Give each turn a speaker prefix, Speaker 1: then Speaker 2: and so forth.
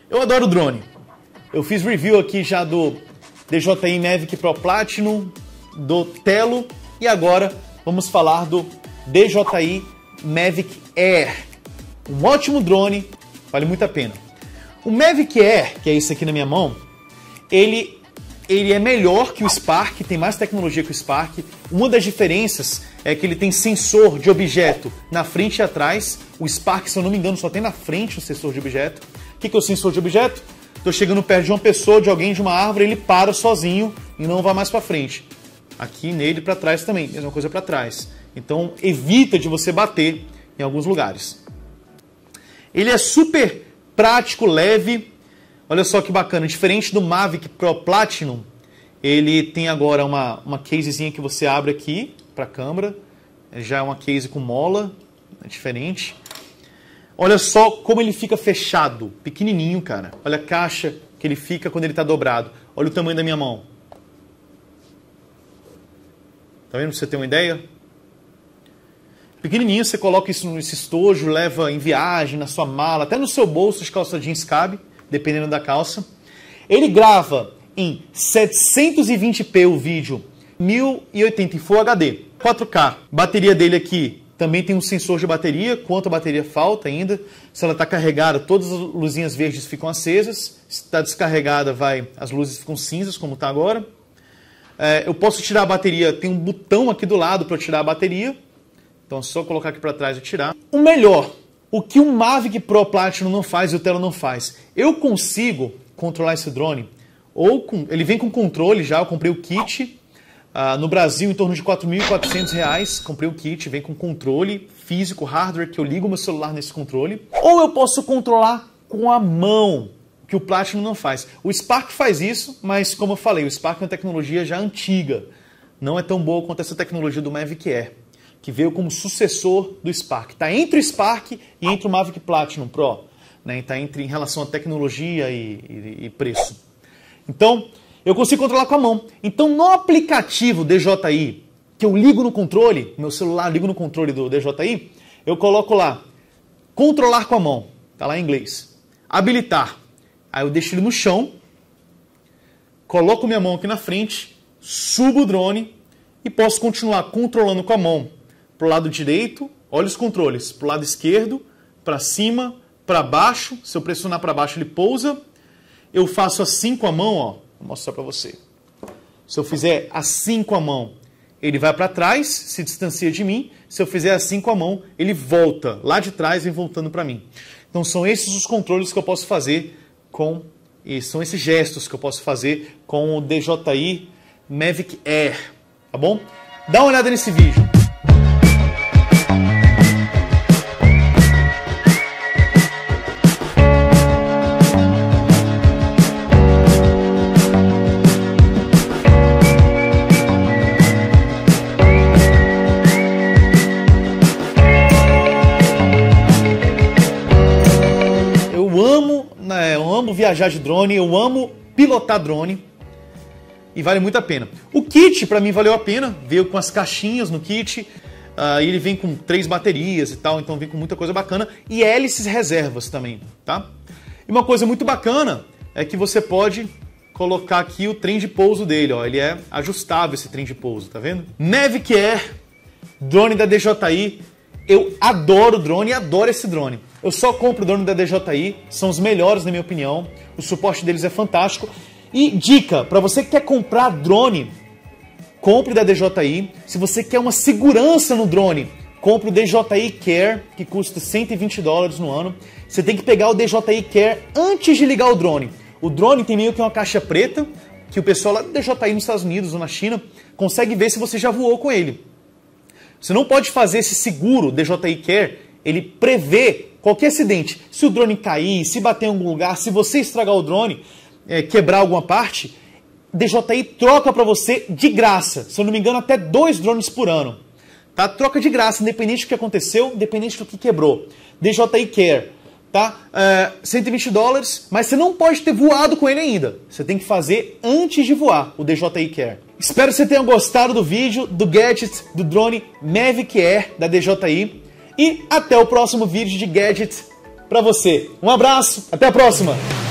Speaker 1: Eu adoro drone. Eu fiz review aqui já do DJI Mavic Pro Platinum, do Tello e agora vamos falar do DJI Mavic Air. Um ótimo drone, vale muito a pena. O Mavic Air, que é esse aqui na minha mão, ele é melhor que o Spark, tem mais tecnologia que o Spark. Uma das diferenças é que ele tem sensor de objeto na frente e atrás. O Spark, se eu não me engano, só tem na frente o sensor de objeto. O que é o sensor de objeto? Estou chegando perto de uma pessoa, de alguém, de uma árvore, ele para sozinho e não vai mais para frente. Aqui nele para trás também, mesma coisa para trás. Então evita de você bater em alguns lugares. Ele é super prático, leve. Olha só que bacana, diferente do Mavic Pro Platinum, ele tem agora uma casezinha que você abre aqui para a câmera. Já é uma case com mola, é diferente. Olha só como ele fica fechado, pequenininho, cara. Olha a caixa que ele fica quando ele está dobrado. Olha o tamanho da minha mão. Tá vendo? Pra você ter uma ideia? Pequenininho, você coloca isso nesse estojo, leva em viagem, na sua mala, até no seu bolso de calça jeans cabe, dependendo da calça. Ele grava em 720p o vídeo, 1080 em Full HD, 4K. Bateria dele aqui também tem um sensor de bateria, quanto a bateria falta ainda. Se ela está carregada, todas as luzinhas verdes ficam acesas. Se está descarregada, as luzes ficam cinzas, como está agora. Eu posso tirar a bateria, tem um botão aqui do lado para eu tirar a bateria. Então é só colocar aqui para trás e tirar. O melhor, o que o Mavic Pro Platinum não faz e o Tello não faz. Eu consigo controlar esse drone, ele vem com controle já, eu comprei o kit. No Brasil, em torno de R$ 4.400, comprei o kit, vem com controle físico, hardware, que eu ligo meu celular nesse controle. Ou eu posso controlar com a mão, que o Platinum não faz. O Spark faz isso, mas como eu falei, o Spark é uma tecnologia já antiga. Não é tão boa quanto essa tecnologia do Mavic Air, que veio como sucessor do Spark. Está entre o Spark e entre o Mavic Platinum Pro. Né? Está em relação à tecnologia e preço. Então, eu consigo controlar com a mão. Então, no aplicativo DJI, que eu ligo no controle, meu celular ligo no controle do DJI, eu coloco lá, controlar com a mão, está lá em inglês. Habilitar. Aí eu deixo ele no chão, coloco minha mão aqui na frente, subo o drone e posso continuar controlando com a mão para o lado direito, olha os controles, para o lado esquerdo, para cima, para baixo. Se eu pressionar para baixo, ele pousa. Eu faço assim com a mão, ó. Vou mostrar para você. Se eu fizer assim com a mão, ele vai para trás, se distancia de mim. Se eu fizer assim com a mão, ele volta lá de trás e voltando para mim. Então são esses os controles que eu posso fazer são esses gestos que eu posso fazer com o DJI Mavic Air, tá bom? Dá uma olhada nesse vídeo. Eu amo viajar de drone, eu amo pilotar drone e vale muito a pena. O kit para mim valeu a pena, veio com as caixinhas no kit, ele vem com 3 baterias e tal, então vem com muita coisa bacana e hélices reservas também, tá? E uma coisa muito bacana é que você pode colocar aqui o trem de pouso dele, ó, ele é ajustável esse trem de pouso, tá vendo? Mavic Air, drone da DJI. Eu adoro drone e adoro esse drone. Eu só compro drone da DJI, são os melhores na minha opinião. O suporte deles é fantástico. E dica, para você que quer comprar drone, compre da DJI. Se você quer uma segurança no drone, compre o DJI Care, que custa $120 no ano. Você tem que pegar o DJI Care antes de ligar o drone. O drone tem meio que uma caixa preta, que o pessoal lá do DJI nos Estados Unidos ou na China consegue ver se você já voou com ele. Você não pode fazer esse seguro DJI Care, ele prevê qualquer acidente. Se o drone cair, se bater em algum lugar, se você estragar o drone, quebrar alguma parte, DJI troca para você de graça. Se eu não me engano, até 2 drones por ano. Tá? Troca de graça, independente do que aconteceu, independente do que quebrou. DJI Care, tá? $120, mas você não pode ter voado com ele ainda. Você tem que fazer antes de voar o DJI Care. Espero que você tenha gostado do vídeo, do gadget, do drone Mavic Air da DJI. E até o próximo vídeo de gadget para você. Um abraço, até a próxima!